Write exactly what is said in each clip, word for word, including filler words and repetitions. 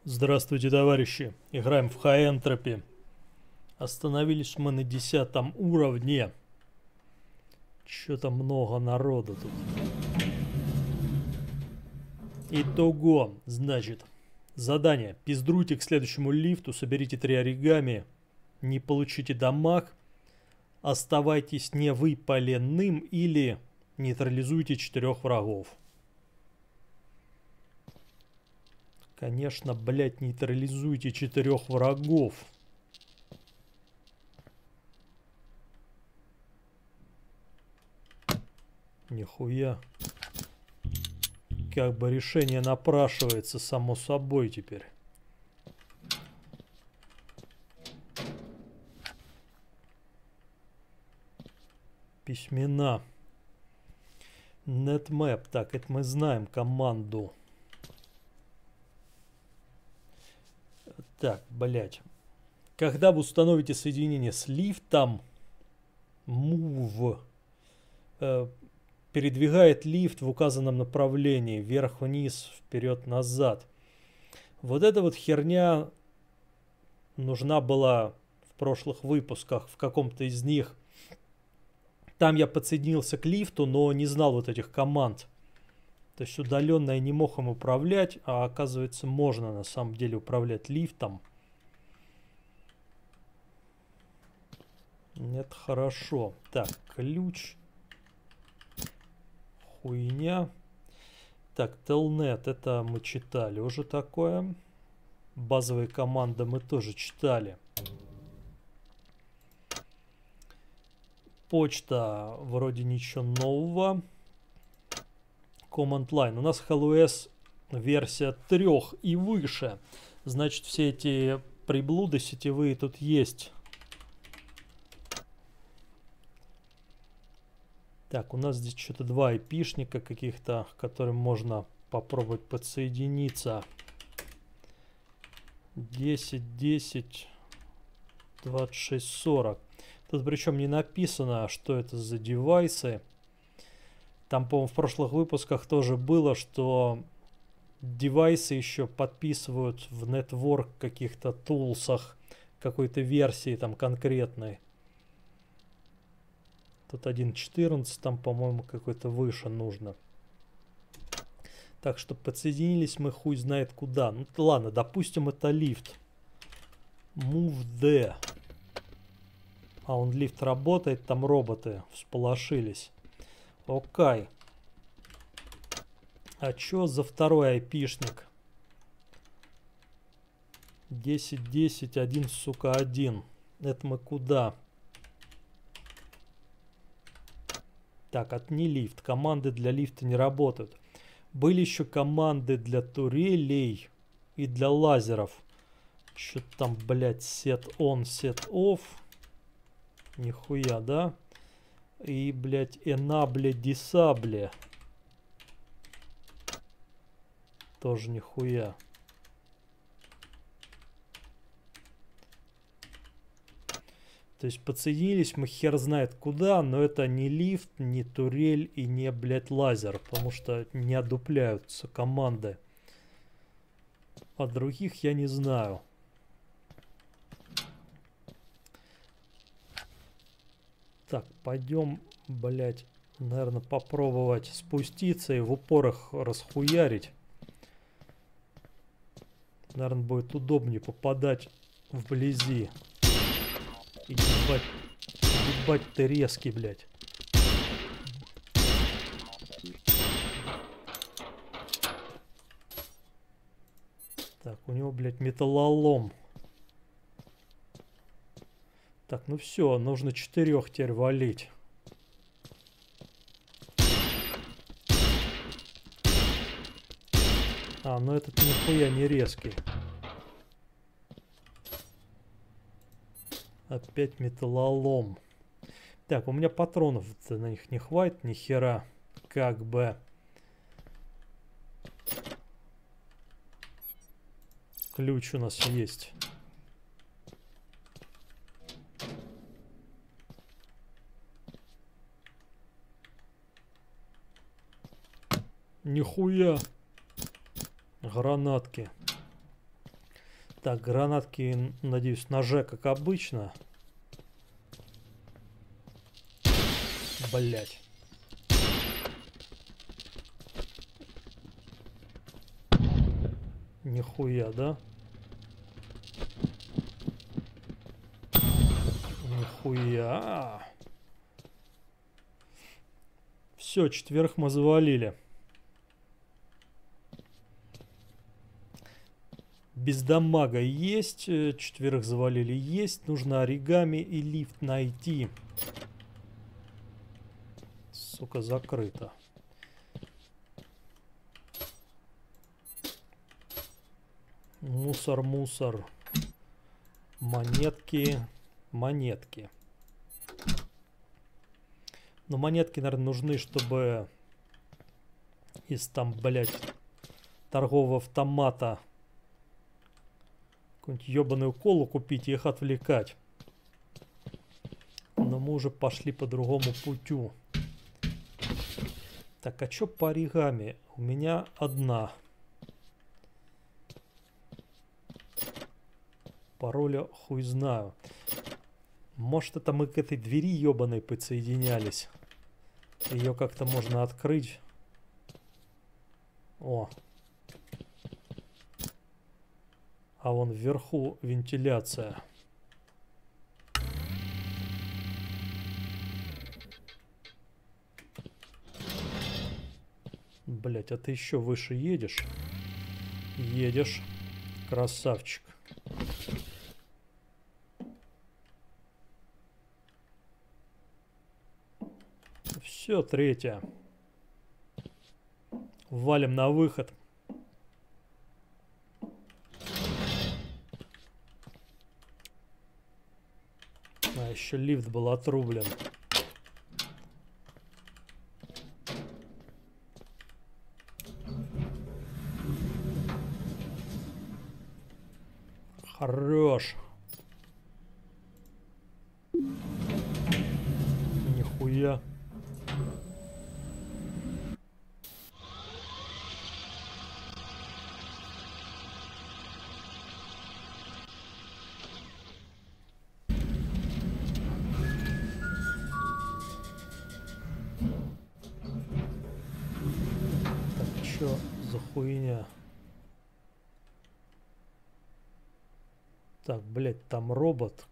Здравствуйте, товарищи. Играем в High Entropy. Остановились мы на десятом уровне. Что-то много народу тут. Итого, значит, задание. Пиздруйте к следующему лифту, соберите три оригами, не получите дамаг, оставайтесь невыпаленным или нейтрализуйте четырех врагов. Конечно, блять, нейтрализуйте четырех врагов. Нихуя. Как бы решение напрашивается само собой теперь. Письмена. Netmap. Так, это мы знаем команду. Так, блять. Когда вы установите соединение с лифтом, move э, передвигает лифт в указанном направлении, вверх-вниз, вперед-назад. Вот эта вот херня нужна была в прошлых выпусках, в каком-то из них. Там я подсоединился к лифту, но не знал вот этих команд. То есть удаленно я не мог им управлять, а оказывается можно на самом деле управлять лифтом. Это хорошо. Так, ключ. Хуйня. Так, Telnet, это мы читали уже такое. Базовые команды мы тоже читали. Почта, вроде ничего нового. Command Line. У нас HellOS версия три и выше. Значит, все эти приблуды сетевые тут есть. Так, у нас здесь что-то два айпишника каких-то, к которым можно попробовать подсоединиться. десять, десять, двадцать шесть, сорок. Тут причем не написано, что это за девайсы. Там, по-моему, в прошлых выпусках тоже было, что девайсы еще подписывают в network каких-то тулсах, какой-то версии там конкретной. Тут один четырнадцать, там, по-моему, какой-то выше нужно. Так что подсоединились мы хуй знает куда. Ну ладно, допустим, это лифт. Move D. А он лифт работает, там роботы всполошились. Окей. А чё за второй айпишник? десять, десять, один, сука, один. Это мы куда? Так, это не лифт. Команды для лифта не работают. Были еще команды для турелей и для лазеров. Что-то там, блядь, set on, set off. Нихуя, да? И, блядь, enable, disable. Тоже нихуя. То есть подсоединились мы хер знает куда, но это не лифт, не турель и не, блядь, лазер. Потому что не одупляются команды. А других я не знаю. Так, пойдем, блядь, наверное, попробовать спуститься и в упор их расхуярить. Наверное, будет удобнее попадать вблизи. И ебать, ебать ты резкий, блядь. Так, у него, блядь, металлолом. Так, ну все, нужно четырех теперь валить. А, ну этот нихуя не резкий. Опять металлолом. Так, у меня патронов на них не хватит ни хера. Как бы. Ключ у нас есть. Нихуя. Гранатки. Так, гранатки, надеюсь, на Ж, как обычно. Блять. Нихуя, да? Нихуя. Все, четверых мы завалили. Без дамага есть. Четверых завалили есть. Нужно оригами и лифт найти. Сука, закрыто. Мусор, мусор. Монетки. Монетки. Но монетки, наверное, нужны, чтобы из там, блядь, торгового автомата какую-нибудь ебаную колу купить и их отвлекать. Но мы уже пошли по другому путю. Так, а чё по оригами? У меня одна. Пароля хуй знаю. Может, это мы к этой двери ебаной подсоединялись. Ее как-то можно открыть. О. А вон вверху вентиляция. Блять, а ты еще выше едешь? Едешь. Красавчик. Все, третья. Валим на выход. А еще лифт был отрублен. Хорош. Нихуя. Так, чё за хуйня? Так, блядь, там робот.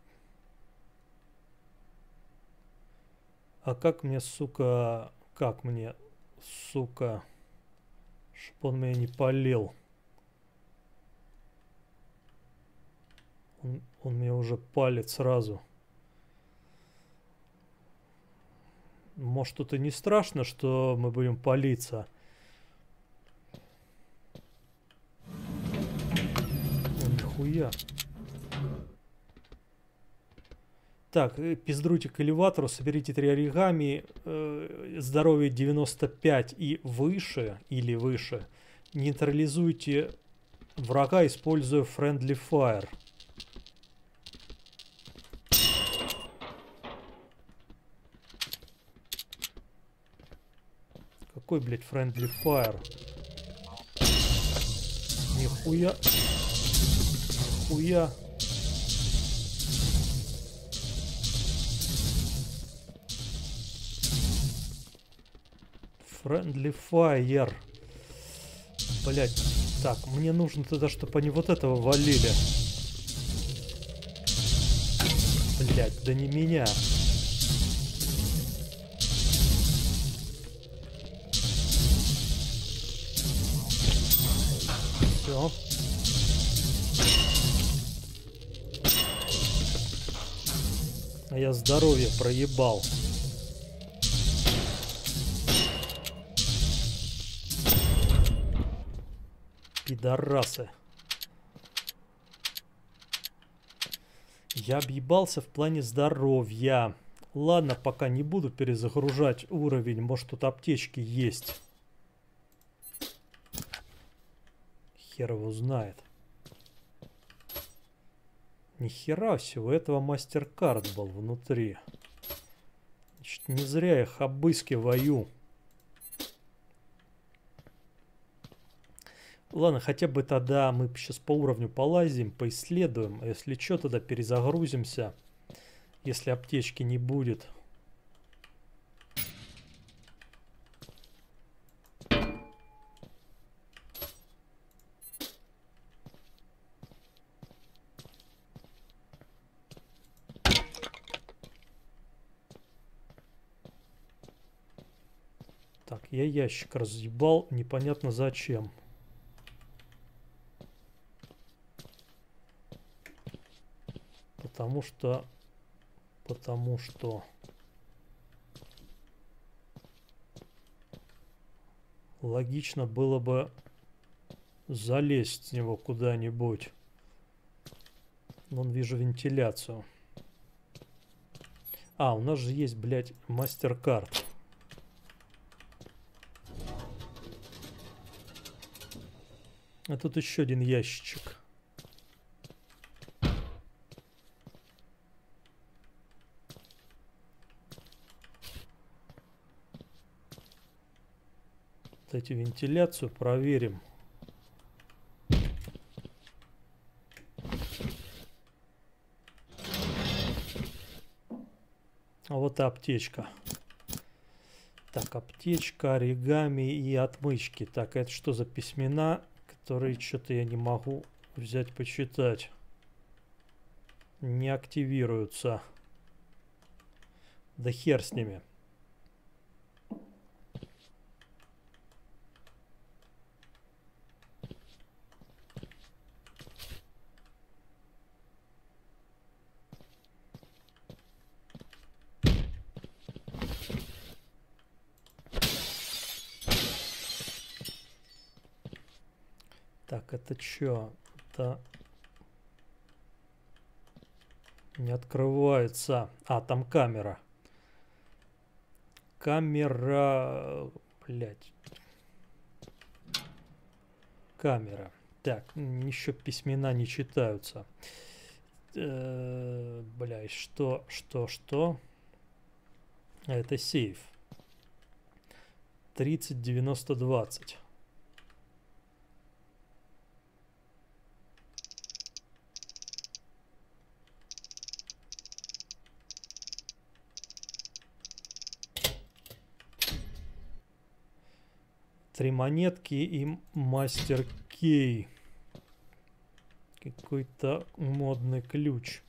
А как мне, сука... Как мне, сука... Чтоб он меня не палил. Он, он меня уже палит сразу. Может, тут и не страшно, что мы будем палиться. О, нихуя. Так, пиздруйте к элеватору, соберите три оригами, э, здоровье девяносто пять и выше, или выше. Нейтрализуйте врага, используя Friendly Fire. Какой, блядь, Friendly Fire? Нихуя. Нихуя. Friendly Fire. Блять. Так, мне нужно тогда, чтобы они вот этого валили. Блять, да не меня. Все. А я здоровье проебал. Пидорасы. Я объебался в плане здоровья. Ладно, пока не буду перезагружать уровень. Может, тут аптечки есть. Хер его знает. Нихера всего, этого мастер-карт был внутри. Значит, не зря их обыскиваю. Ладно, хотя бы тогда мы сейчас по уровню полазим, поисследуем. Если что, тогда перезагрузимся. Если аптечки не будет. Так, я ящик разъебал, непонятно зачем. Потому что... Потому что... Логично было бы залезть с него куда-нибудь. Вон вижу вентиляцию. А, у нас же есть, блядь, мастер-карт. А тут еще один ящичек. Вот эти вентиляцию проверим. А вот и аптечка. Так, аптечка, оригами и отмычки. Так, это что за письмена, которые что-то я не могу взять почитать? Не активируются. Да хер с ними. Так, это что? Это не открывается. А, там камера. Камера... Блять. Камера. Так, еще письмена не читаются. Э-э, бля, что, что, что? Это сейф. тридцать девяносто двадцать. Три монетки и мастер кей. Какой-то модный ключ.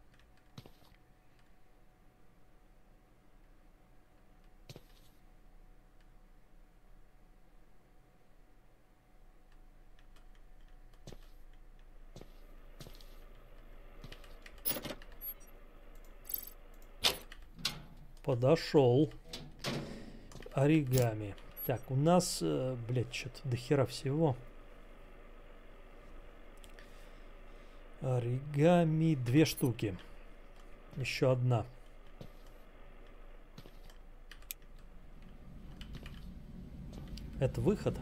Подошел. Оригами. Так, у нас, э, блядь, что-то до хера всего. Оригами две штуки. Еще одна. Это выход.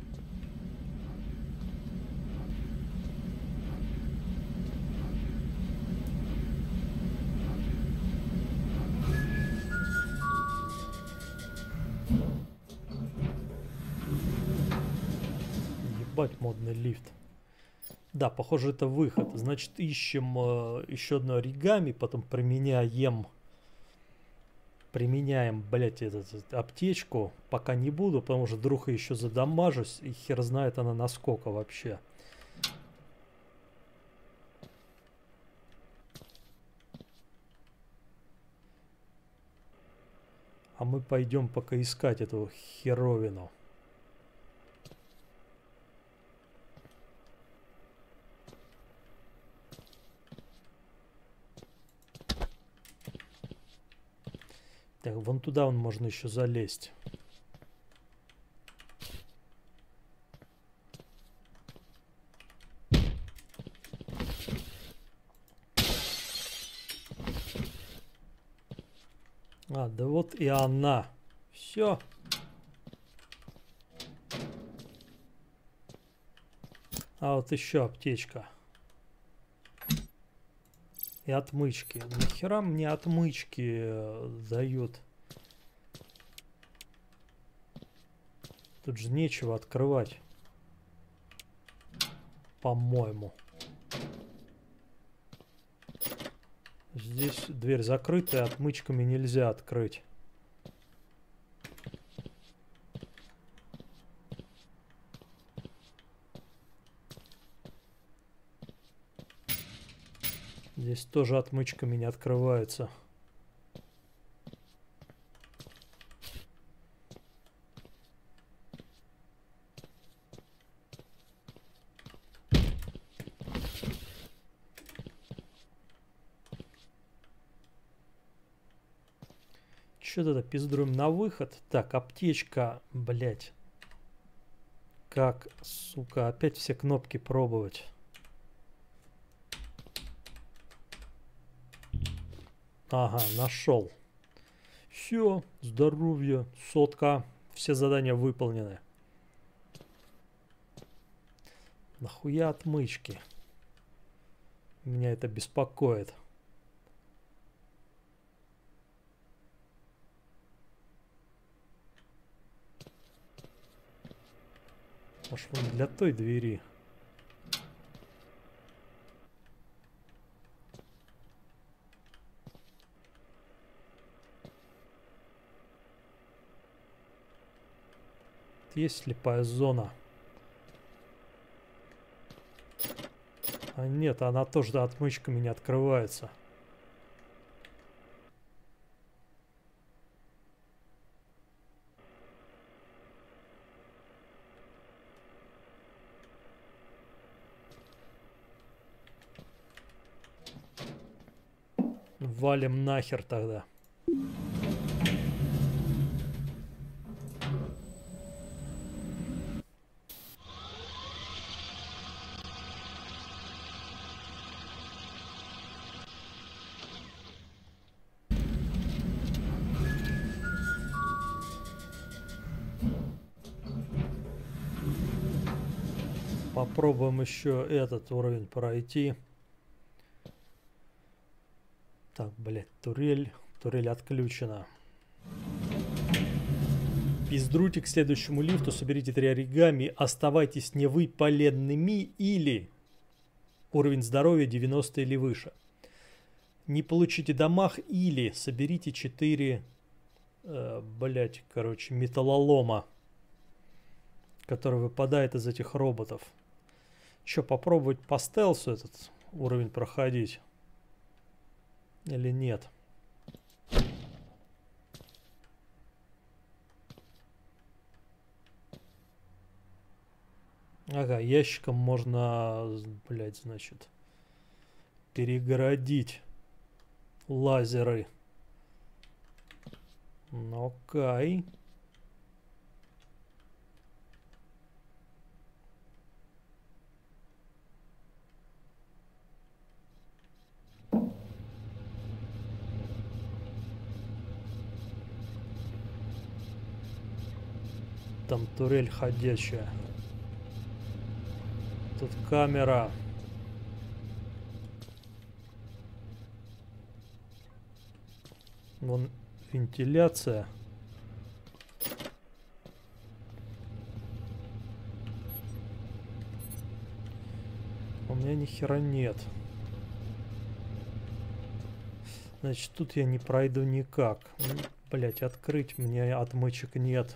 Ебать, модный лифт. Да, похоже, это выход. Значит, ищем э, еще одно оригами, потом применяем... Применяем, блядь, этот, этот, аптечку. Пока не буду, потому что вдруг я еще задамажусь, и хер знает она насколько вообще. А мы пойдем пока искать эту херовину. Так, вон туда он можно еще залезть. А, да вот и она. Все. А вот еще аптечка. И отмычки. Нахера мне отмычки э, дают? Тут же нечего открывать. по-моему. Здесь дверь закрытая, отмычками нельзя открыть. Здесь тоже отмычками не открывается. Что-то пиздруем на выход. Так, аптечка, блять. Как, сука, опять все кнопки пробовать. Ага, нашел. Все, здоровье, сотка. Все задания выполнены. Нахуя отмычки? Меня это беспокоит. Может, вон для той двери. Есть слепая зона. А нет, она тоже отмычками не открывается. Валим нахер тогда. Попробуем еще этот уровень пройти. Так, блядь, турель. Турель отключена. Пиздруйте к следующему лифту, соберите три оригами, оставайтесь невыпаленными или уровень здоровья девяносто или выше. Не получите дамаг или соберите четыре, э, блядь, короче, металлолома, который выпадает из этих роботов. Еще попробовать по стелсу этот уровень проходить. Или нет? Ага, ящиком можно, блядь, значит, перегородить лазеры. Ну, окей. Там турель ходячая. Тут камера. Вон вентиляция. У меня ни хера нет. Значит, тут я не пройду никак. Блять, открыть мне отмычек нет.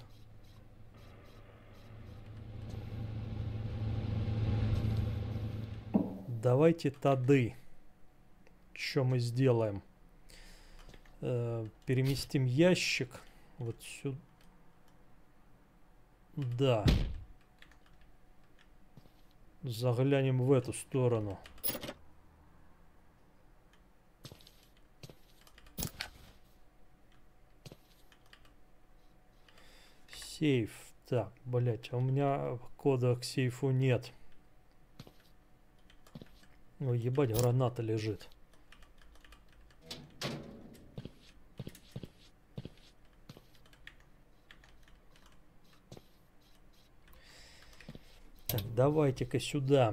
Давайте тады. Что мы сделаем? Э, переместим ящик вот сюда. Да. Заглянем в эту сторону. Сейф. Так, блять, а у меня кода к сейфу нет. Ой, ебать, граната лежит. Так, давайте-ка сюда.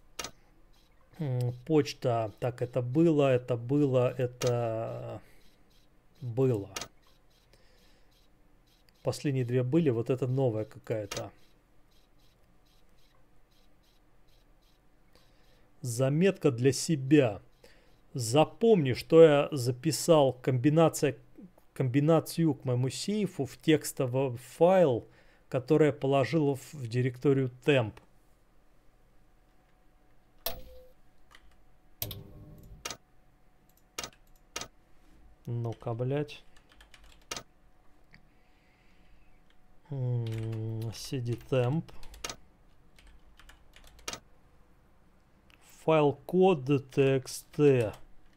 Почта. Так, это было, это было, это было. Последние две были, вот это новая какая-то. Заметка для себя. Запомни, что я записал комбинация, комбинацию к моему сейфу в текстовый файл, который я положил в, в директорию temp. Ну-ка, блядь. cd-temp. Файл код txt.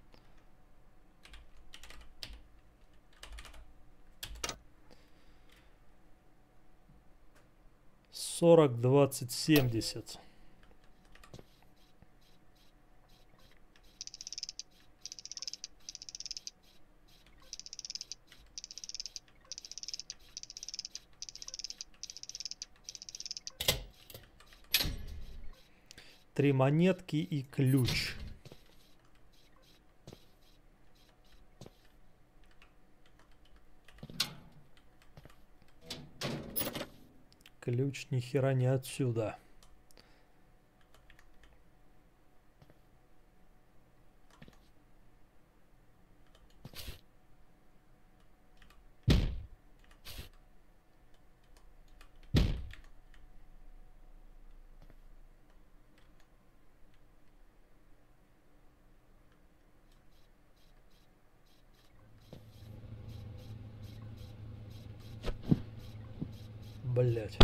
сорок двадцать семьдесят. Три монетки и ключ. Ключ ни хера не отсюда. Блять.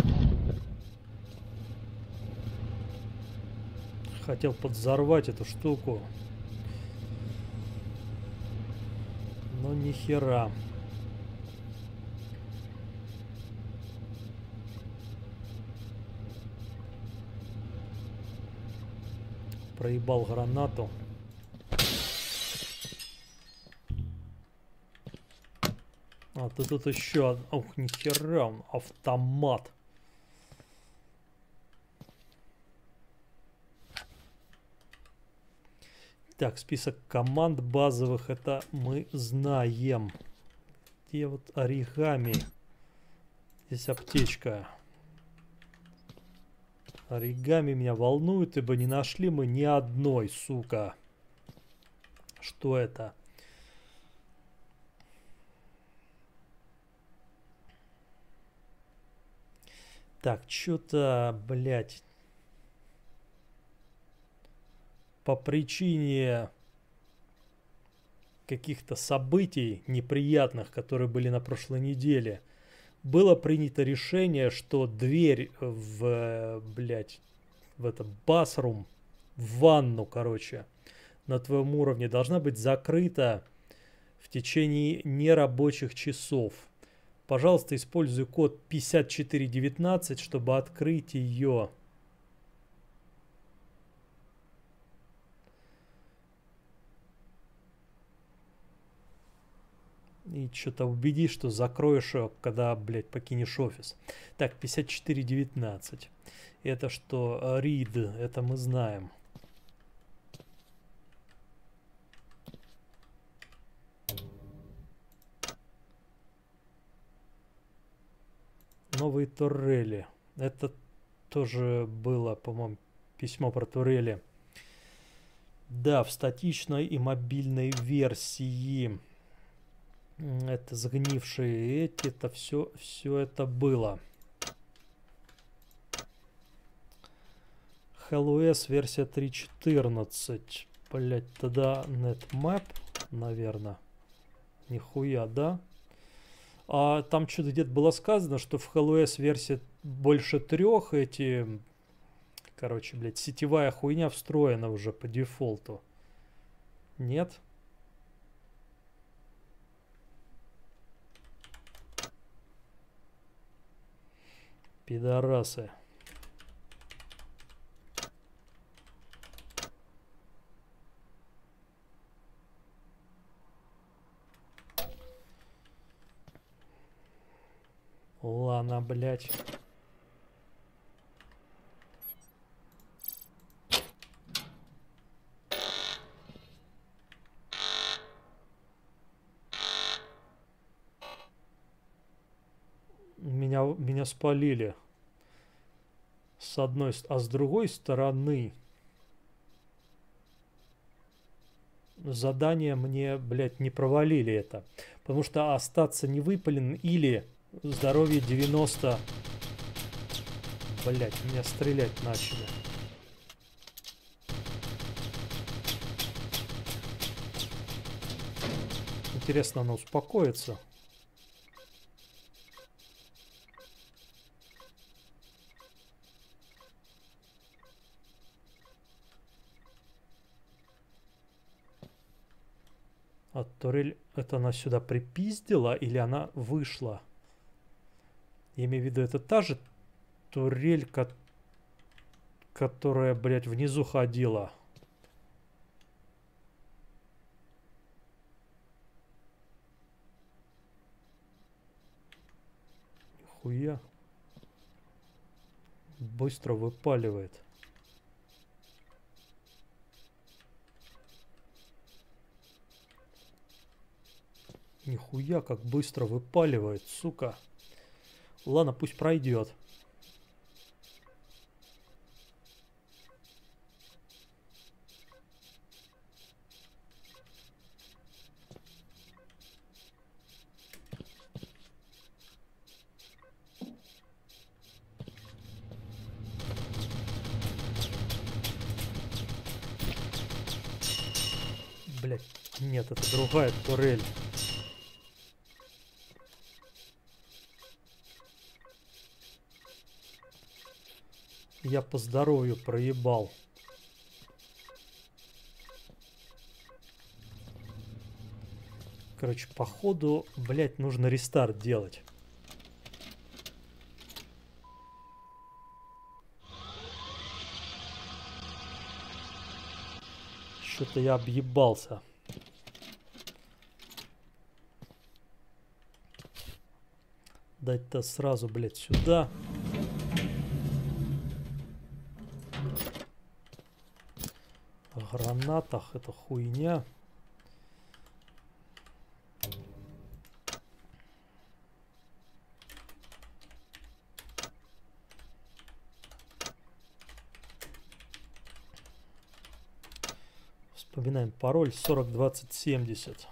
Хотел подзорвать эту штуку. Но ни хера. Проебал гранату. А ты тут еще... Ох, нихера, он автомат. Так, список команд базовых, это мы знаем. Где вот оригами? Здесь аптечка. Оригами меня волнует, ибо не нашли мы ни одной, сука. Что это? Так, что-то, блядь, по причине каких-то событий неприятных, которые были на прошлой неделе, было принято решение, что дверь в, блядь, в этом басрум, в ванну, короче, на твоем уровне должна быть закрыта в течение нерабочих часов. Пожалуйста, используй код пятьдесят четыре девятнадцать, чтобы открыть ее. И что-то убеди, что закроешь ее, когда, блядь, покинешь офис. Так, пятьдесят четыре девятнадцать. Это что? Read. Это мы знаем. Новые турели. Это тоже было, по-моему, письмо про турели. Да, в статичной и мобильной версии. Это загнившие эти, это все, все это было. HellOS версия три точка четырнадцать. Блять, тогда NetMap, наверное. Нихуя, да? А там что-то где-то было сказано, что в HellOS версия больше трех эти... Короче, блядь, сетевая хуйня встроена уже по дефолту. Нет? Пидорасы. Ладно, блядь. Меня, меня спалили. С одной, а с другой стороны... задание мне, блядь, не провалили это. Потому что остаться невыпален или здоровье девяносто. Блядь, меня стрелять начали. Интересно, она успокоится. А турель, это она сюда припиздила или она вышла? Я имею в виду, это та же турель, ко которая, блядь, внизу ходила. Нихуя. Быстро выпаливает. Нихуя, как быстро выпаливает, сука. Ладно, пусть пройдет. Блять, нет, это другая турель. Я по здоровью проебал. Короче, походу, блять, нужно рестарт делать. Что-то я объебался. Дать-то сразу, блять, сюда. О гранатах, это хуйня. Вспоминаем пароль сорок двадцать семьдесят.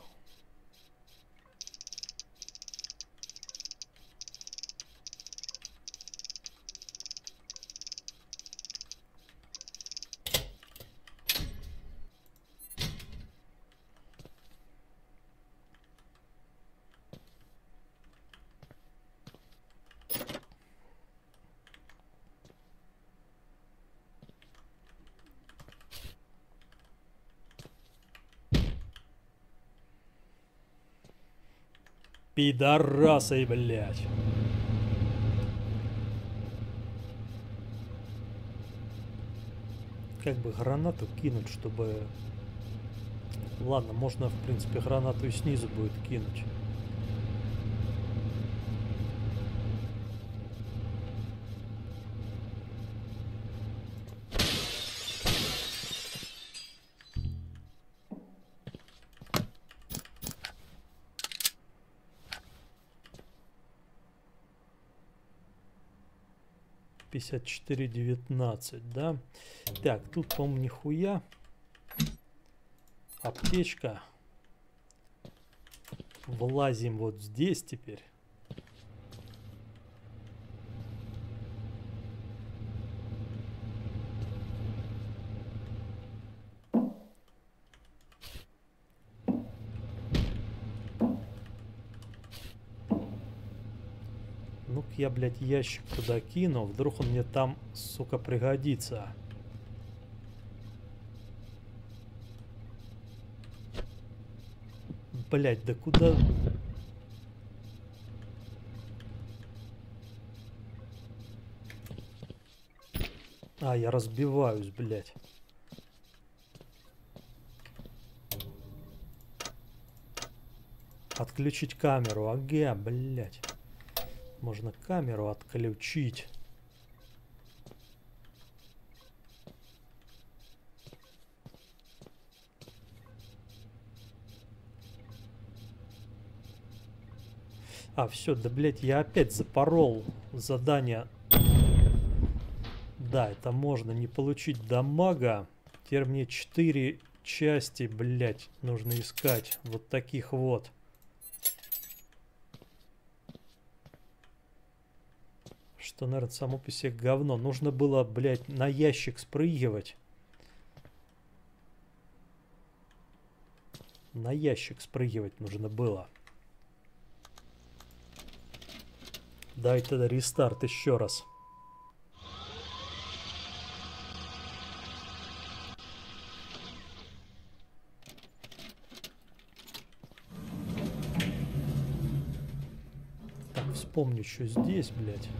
Пидорасы, блядь. Как бы гранату кинуть, чтобы... Ладно, можно, в принципе, гранату и снизу будет кинуть. пятьдесят четыре девятнадцать, да? Так, тут, по-моему, нихуя. Аптечка. Влазим вот здесь теперь. Ну-ка я, блядь, ящик туда кину. Вдруг он мне там, сука, пригодится. Блядь, да куда... А, я разбиваюсь, блядь. Отключить камеру. Ага, блядь. Можно камеру отключить. А, все, да, блядь, я опять запорол задание. Да, это можно не получить дамага. Теперь мне четыре запчасти, блять, нужно искать. Вот таких вот. Что, наверное, само по себе говно. Нужно было, блять, на ящик спрыгивать. На ящик спрыгивать нужно было. Дай тогда рестарт еще раз. Так, вспомню, что здесь, блядь.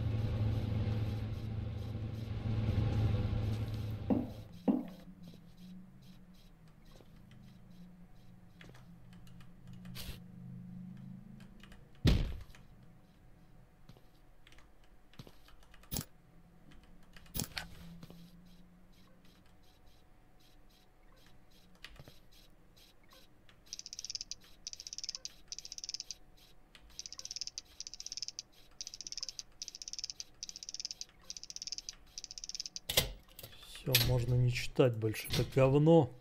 Все, можно не читать больше это говно.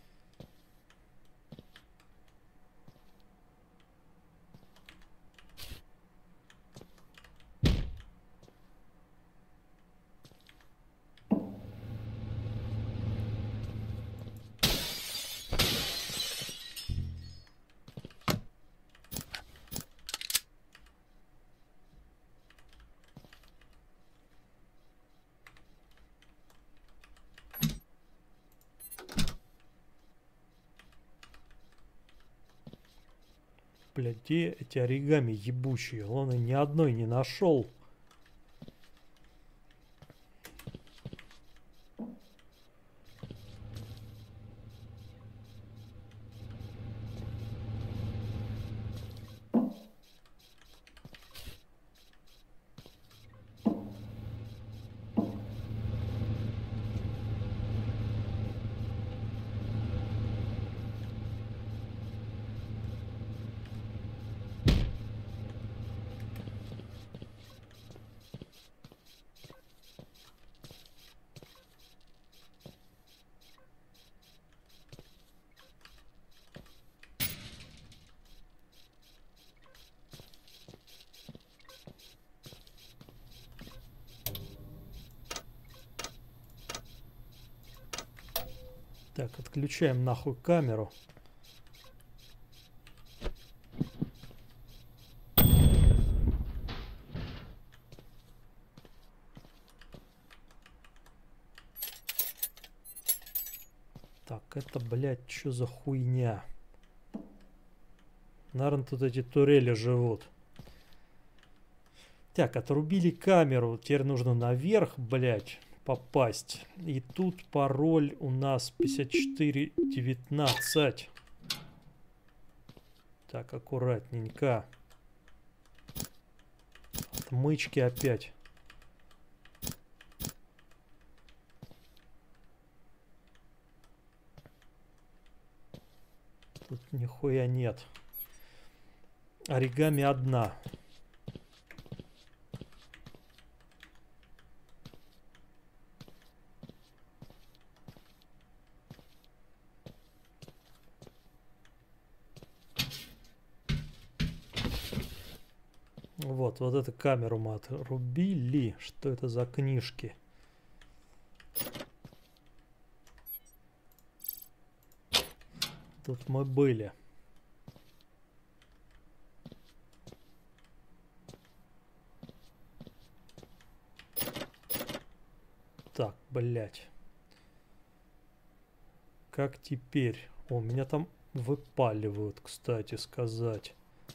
Блядь, где эти оригами ебучие? Он и ни одной не нашел. Так, отключаем нахуй камеру. Так, это, блядь, что за хуйня? Наверное, тут эти турели живут. Так, отрубили камеру. Теперь нужно наверх, блядь, попасть. И тут пароль у нас пятьдесят четыре девятнадцать. Так, аккуратненько. Отмычки опять. Тут нихуя нет. Оригами одна. Вот, вот эту камеру мы отрубили. Что это за книжки? Тут мы были. Так, блять. Как теперь? О, меня там выпаливают, кстати сказать.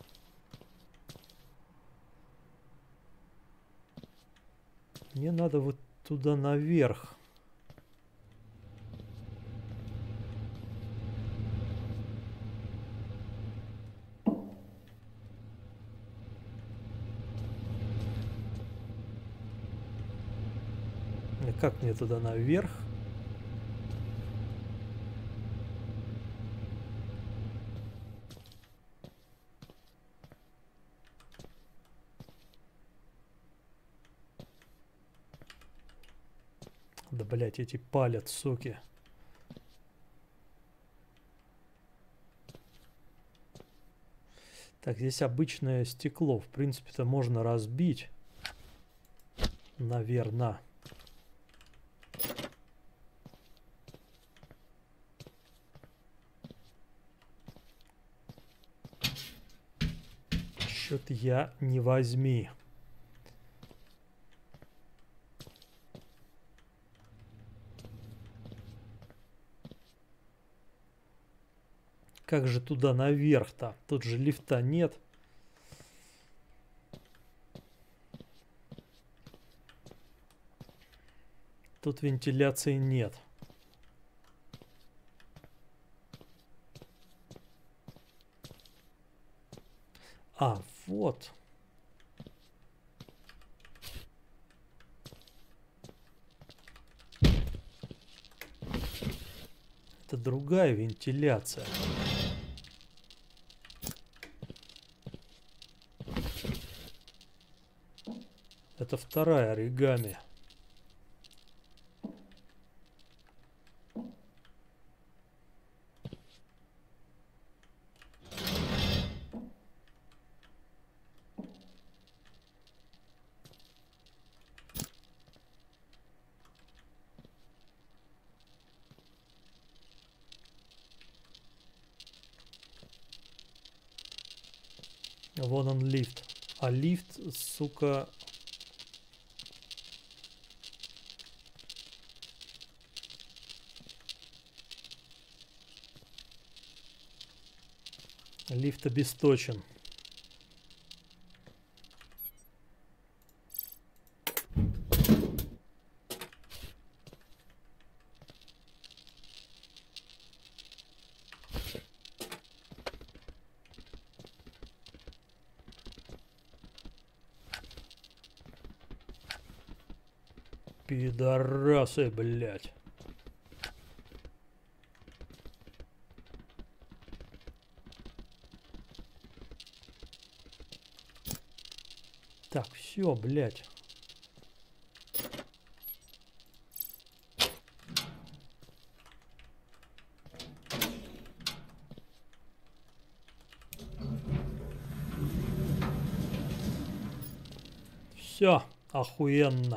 Мне надо вот туда наверх. И как мне туда наверх? Да, блять, эти палят, суки. Так, здесь обычное стекло. В принципе-то можно разбить. Наверное. Чё-то я не возьми. Как же туда наверх-то? Тут же лифта нет. Тут вентиляции нет. А, вот. Это другая вентиляция. Это вторая оригами. Вон он лифт. А лифт, сука... Лифт обесточен. Пидорасы, блядь. Так, все, блядь. Все, охуенно.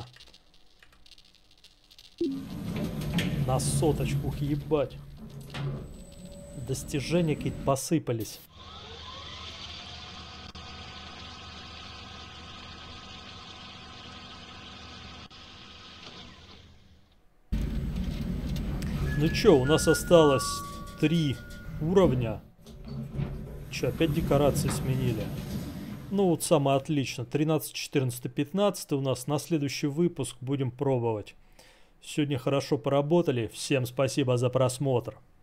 На соточку, ебать. Достижения какие-то посыпались. Ну чё, у нас осталось три уровня. Чё, опять декорации сменили? Ну вот самое отлично. тринадцать, четырнадцать, пятнадцать у нас. На следующий выпуск будем пробовать. Сегодня хорошо поработали. Всем спасибо за просмотр.